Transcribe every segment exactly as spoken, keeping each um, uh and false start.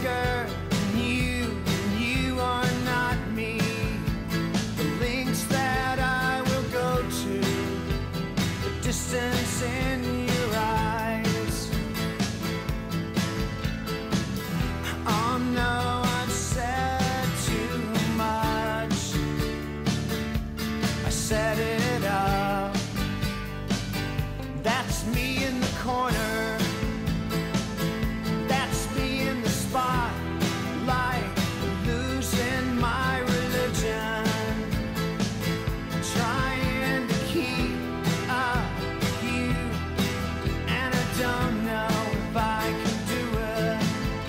bigger than you, and you are not me. The links that I will go to, the distance in your eyes. Oh no, I've said too much. I set it up. That's me in the corner. That's me in the spotlight, losing my religion, trying to keep up with you, and I don't know if I can do it.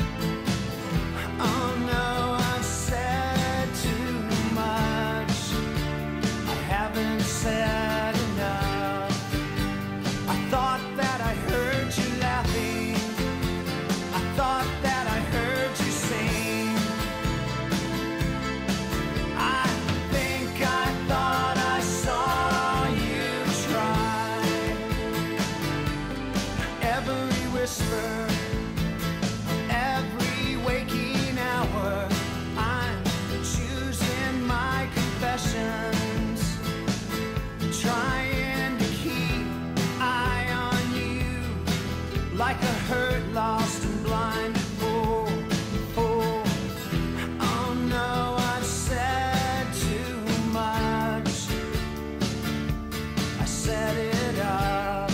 Oh no, I've said too much. I haven't said enough. I thought that I heard you laughing. I thought that I heard you sing. I think I thought I saw you try. Every whisper, every waking hour, I'm choosing my confessions, trying to keep eye on you like a hurt, lost and blinded fool. fool. Oh no, I've said too much. I set it up.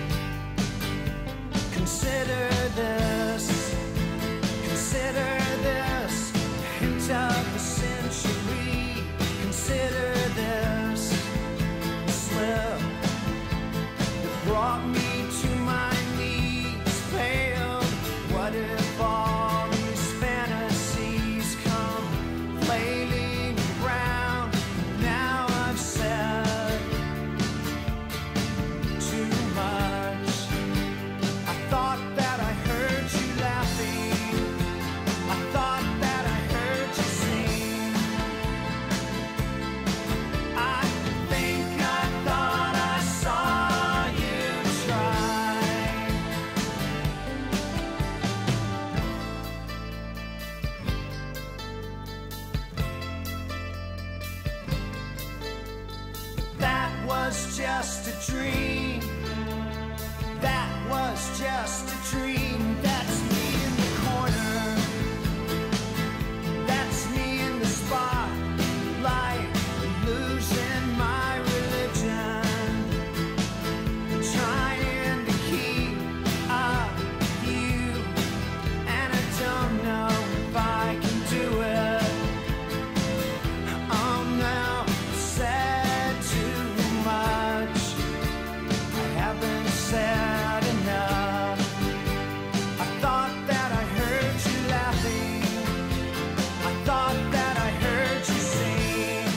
Consider this, consider this hint of the century. Consider this slip that brought me to my knees, failed. What if all these fantasies come flailing around? Now I've said too much. I thought that I heard you laughing. I thought that I heard you sing. I think I thought I saw you try. That was just a dream. That was just a dream. That's me in the corner. That's me in the spotlight, losing my religion, trying to keep up with you, and I don't know if I can do it. Oh no, said too much. I haven't said enough. I thought that I heard you laughing. I thought that I heard you sing.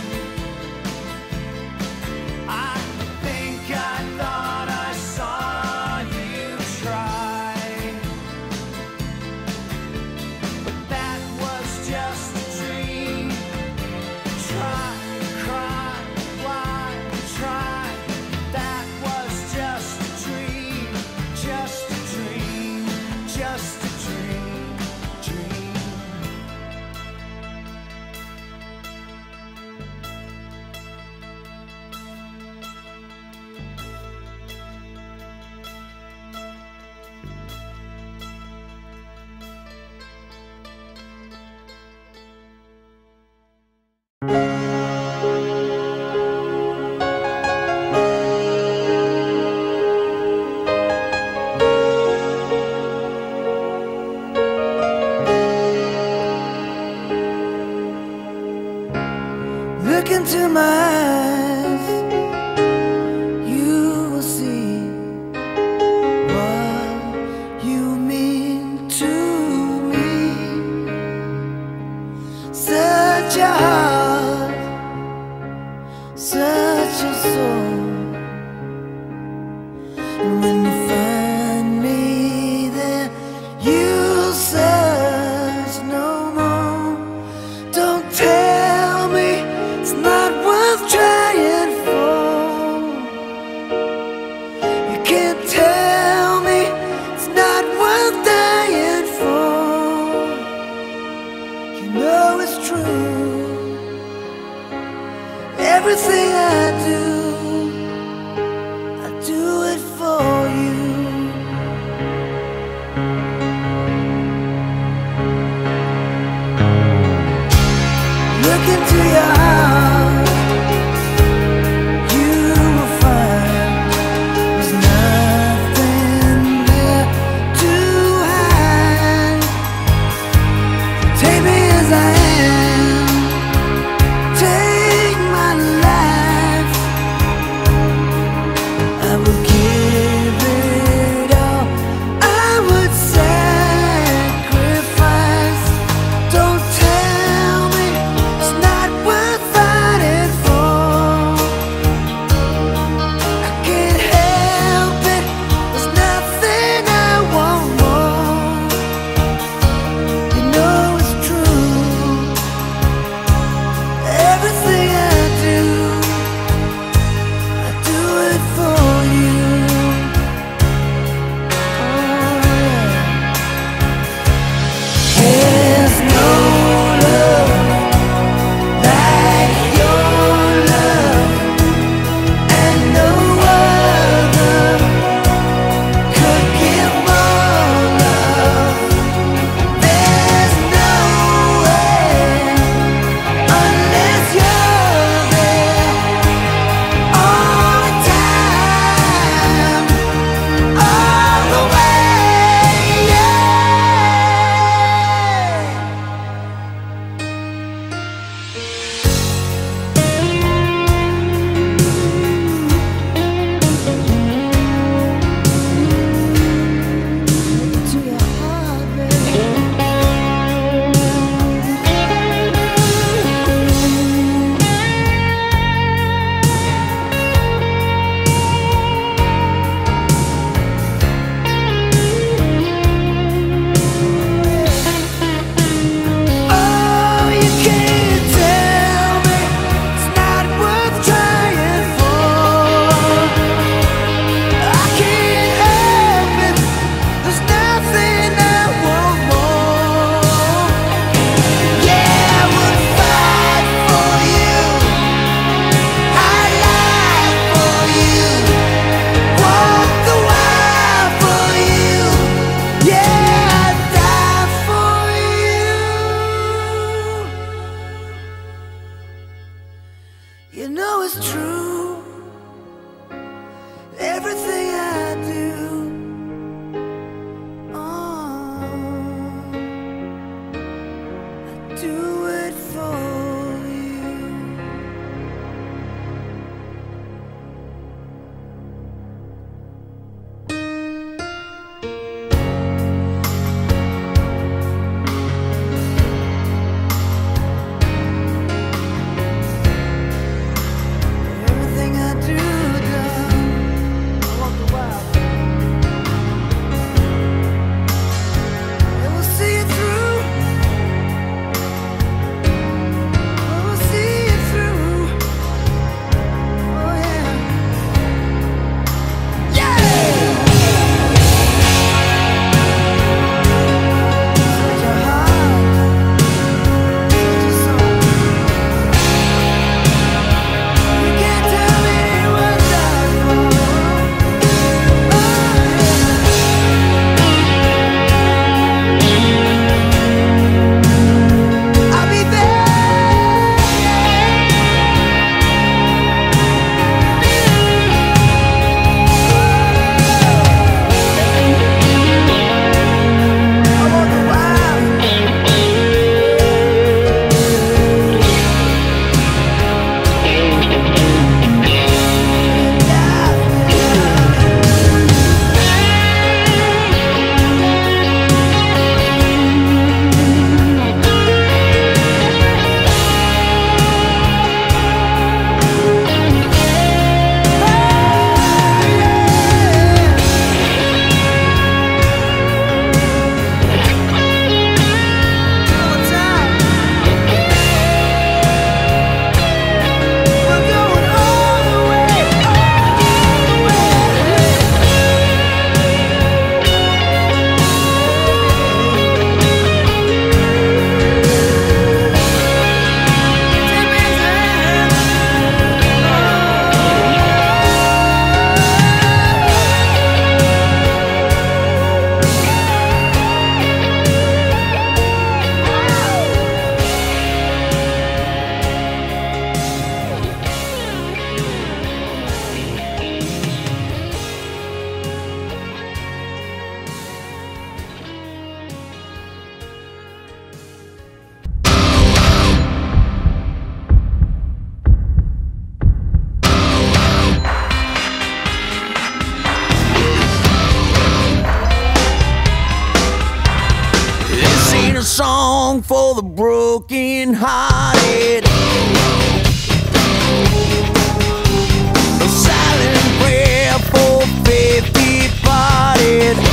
I think I thought I saw you try. But that was just a dream. Try, cry, why, try. That was just a dream. Just a dream. Just a dream. Dream. Look into my eyes, you will see what you mean to me. Such a heart, such a soul. And when you find me there, you'll search no more. Don't tell me it's not worth trying for. You can't tell me it's not worth dying for. true. Everything I do, I do it for you. Look into your heart, you will find there's nothing there to hide. Take me as I am, take my life. I would give it all, I would sacrifice. Don't tell me it's not worth fighting for. I can't help it, there's nothing I want more. You know it's true. song for the broken hearted, a silent prayer for faith departed.